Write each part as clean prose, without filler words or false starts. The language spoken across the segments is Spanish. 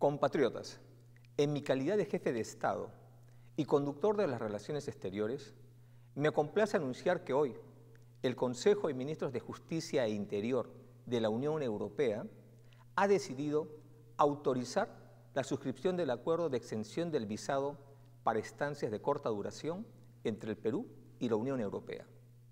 Compatriotas, en mi calidad de jefe de Estado y conductor de las relaciones exteriores, me complace anunciar que hoy el Consejo de Ministros de Justicia e Interior de la Unión Europea ha decidido autorizar la suscripción del acuerdo de exención del visado para estancias de corta duración entre el Perú y la Unión Europea.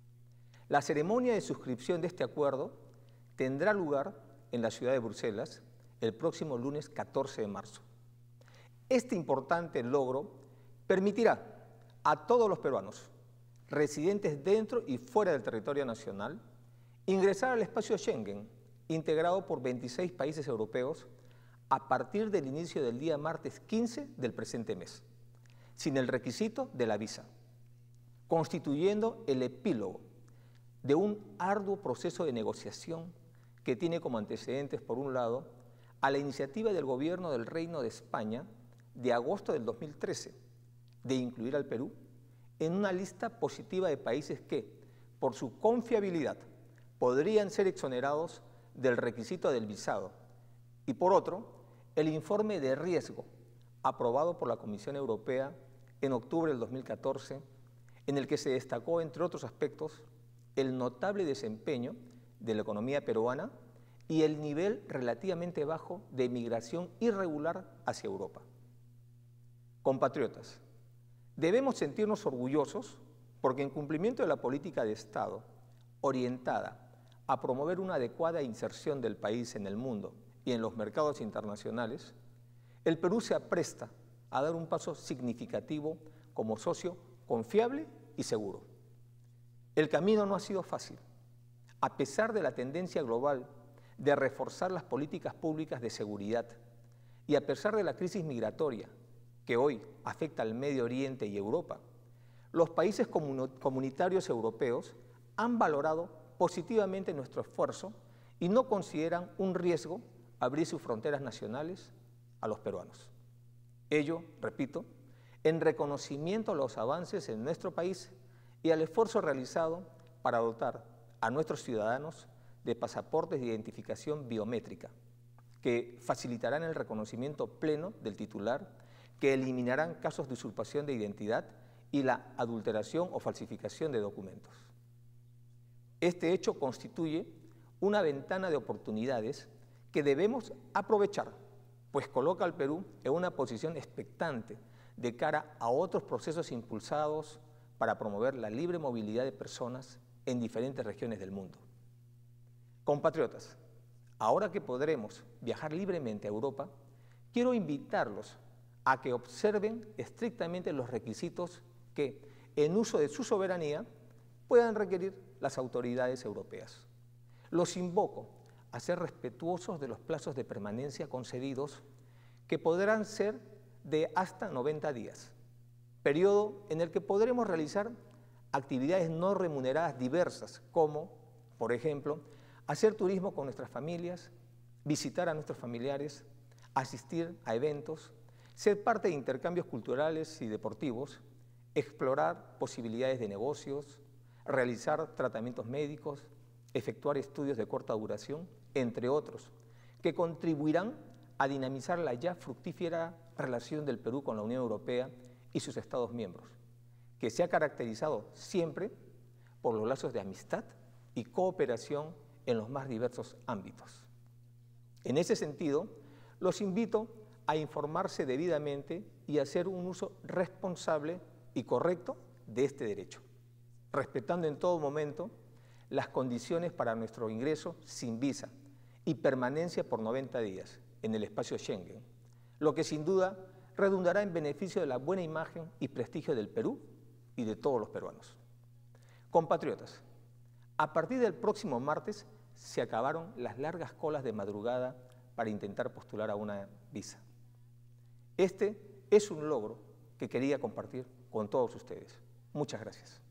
La ceremonia de suscripción de este acuerdo tendrá lugar en la ciudad de Bruselas el próximo lunes 14 de marzo. Este importante logro permitirá a todos los peruanos, residentes dentro y fuera del territorio nacional, ingresar al espacio Schengen, integrado por 26 países europeos, a partir del inicio del día martes 15 del presente mes, sin el requisito de la visa, constituyendo el epílogo de un arduo proceso de negociación que tiene como antecedentes, por un lado, a la iniciativa del Gobierno del Reino de España de agosto del 2013 de incluir al Perú en una lista positiva de países que, por su confiabilidad, podrían ser exonerados del requisito del visado, y por otro, el informe de riesgo aprobado por la Comisión Europea en octubre del 2014, en el que se destacó, entre otros aspectos, el notable desempeño de la economía peruana y el nivel relativamente bajo de migración irregular hacia Europa. Compatriotas, debemos sentirnos orgullosos porque en cumplimiento de la política de Estado orientada a promover una adecuada inserción del país en el mundo y en los mercados internacionales, el Perú se apresta a dar un paso significativo como socio confiable y seguro. El camino no ha sido fácil. A pesar de la tendencia global de reforzar las políticas públicas de seguridad y a pesar de la crisis migratoria que hoy afecta al Medio Oriente y Europa, los países comunitarios europeos han valorado positivamente nuestro esfuerzo y no consideran un riesgo abrir sus fronteras nacionales a los peruanos. Ello, repito, en reconocimiento a los avances en nuestro país y al esfuerzo realizado para dotar a nuestros ciudadanos de pasaportes de identificación biométrica, que facilitarán el reconocimiento pleno del titular, que eliminarán casos de usurpación de identidad y la adulteración o falsificación de documentos. Este hecho constituye una ventana de oportunidades que debemos aprovechar, pues coloca al Perú en una posición expectante de cara a otros procesos impulsados para promover la libre movilidad de personas en diferentes regiones del mundo. Compatriotas, ahora que podremos viajar libremente a Europa, quiero invitarlos a que observen estrictamente los requisitos que, en uso de su soberanía, puedan requerir las autoridades europeas. Los invoco a ser respetuosos de los plazos de permanencia concedidos, que podrán ser de hasta 90 días, periodo en el que podremos realizar actividades no remuneradas diversas, como, por ejemplo, hacer turismo con nuestras familias, visitar a nuestros familiares, asistir a eventos, ser parte de intercambios culturales y deportivos, explorar posibilidades de negocios, realizar tratamientos médicos, efectuar estudios de corta duración, entre otros, que contribuirán a dinamizar la ya fructífera relación del Perú con la Unión Europea y sus Estados miembros, que se ha caracterizado siempre por los lazos de amistad y cooperación en los más diversos ámbitos. En ese sentido, los invito a informarse debidamente y a hacer un uso responsable y correcto de este derecho, respetando en todo momento las condiciones para nuestro ingreso sin visa y permanencia por 90 días en el espacio Schengen, lo que sin duda redundará en beneficio de la buena imagen y prestigio del Perú y de todos los peruanos. Compatriotas, a partir del próximo martes se acabaron las largas colas de madrugada para intentar postular a una visa. Este es un logro que quería compartir con todos ustedes. Muchas gracias.